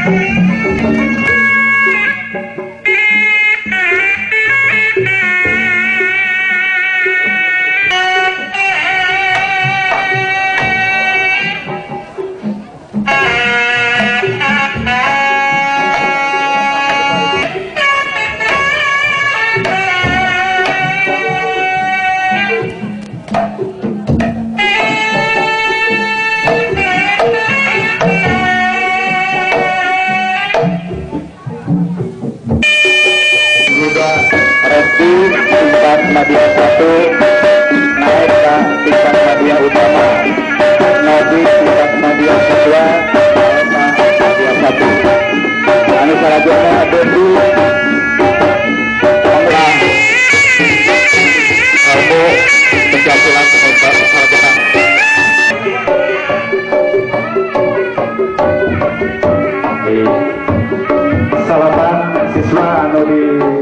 Tingkat media 1 naik ke tingkat media utama, Nobi tingkat media 2 naik ke media 1. Anu selanjutnya Dendi Penglah ilmu pencaksilat selanjutnya. Salaman siswa anu di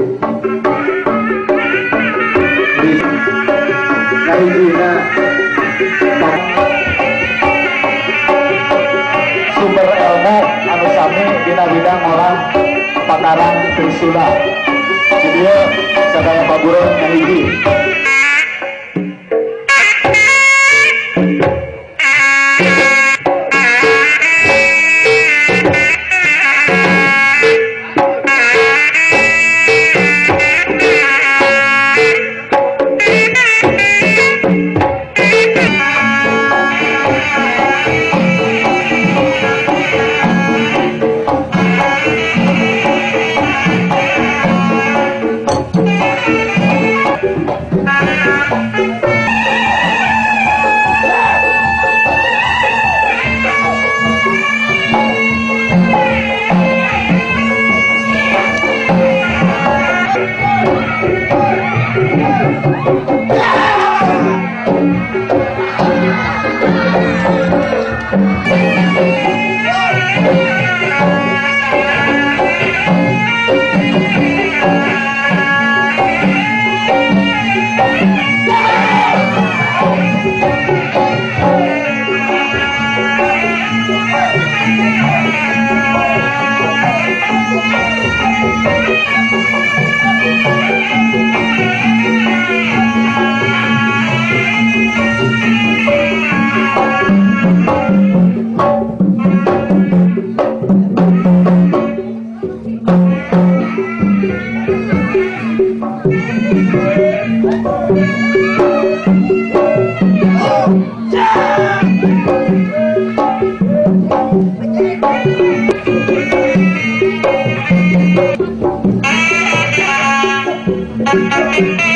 sumber ilmu anu sami dina bidang olah pakaran Trisula. Video sadaya paburon ngahiji. Thank you.